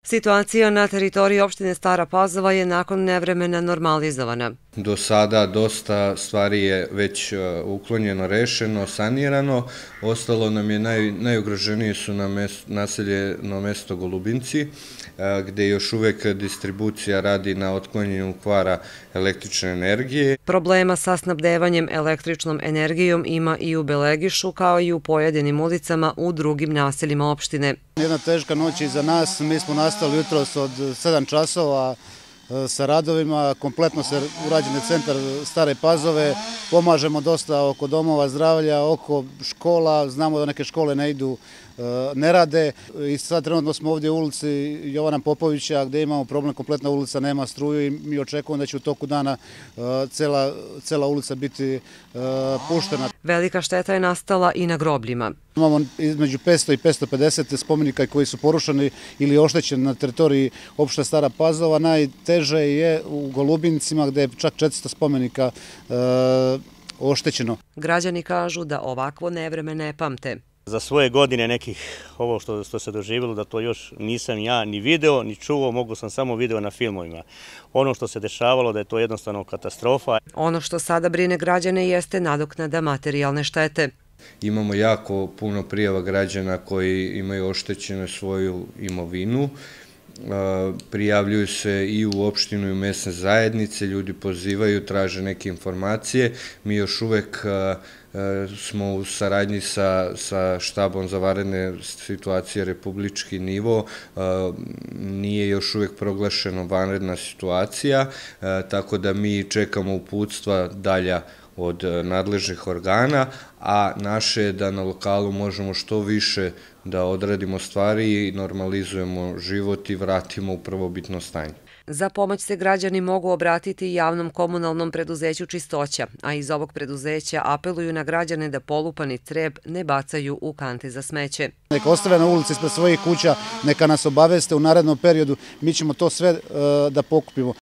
Situacija na teritoriji opštine Stara Pazova je nakon nevremena normalizovana. Do sada dosta stvari je već uklonjeno, rešeno, sanirano. Ostalo nam je, najugroženije su nam naseljeno mesto Golubinci, gde još uvek distribucija radi na otklanjanju kvara električne energije. Problema sa snabdevanjem električnom energijom ima i u Belegišu, kao i u pojedinim ulicama u drugim naseljima opštine. Jedna teška noć iza nas, mi smo nastali jutros od 7 časova sa radovima, kompletno se urađen je centar Stare Pazove, pomažemo dosta oko domova zdravlja, oko škola, znamo da neke škole ne rade i sad trenutno smo ovdje u ulici Jovana Popovića gdje imamo problem, kompletna ulica nema struju i mi očekujemo da će u toku dana cela ulica biti puštena. Velika šteta je nastala i na grobljima. Imamo između 500 i 550 spomenika koji su porušeni ili oštećeni na teritoriji opštine Stara Pazova. Najteže je u Golubincima gdje je čak 400 spomenika oštećeno. Građani kažu da ovakvo nevreme ne pamte. Za svoje godine nekih, ovo što se doživjelo, da to još nisam ja ni video, ni čuo, mogu sam samo video na filmovima. Ono što se dešavalo da je to jednostavno katastrofa. Ono što sada brine građane jeste nadoknada materijalne štete. Imamo jako puno prijava građana koji imaju oštećenu svoju imovinu. Prijavljuju se i u opštinu i u mesne zajednice, ljudi pozivaju, traže neke informacije. Mi još uvek smo u saradnji sa štabom za vanredne situacije republički nivo. Nije još uvek proglašena vanredna situacija, tako da mi čekamo uputstva dalja od nadležnih organa, a naše je da na lokalu možemo što više da odradimo stvari i normalizujemo život i vratimo u prvobitno stanje. Za pomoć se građani mogu obratiti javnom komunalnom preduzeću Čistoća, a iz ovog preduzeća apeluju na građane da polupani crep ne bacaju u kante za smeće. Neka ostave na ulici ispred svojih kuća, neka nas obaveste u narednom periodu, mi ćemo to sve da pokupimo.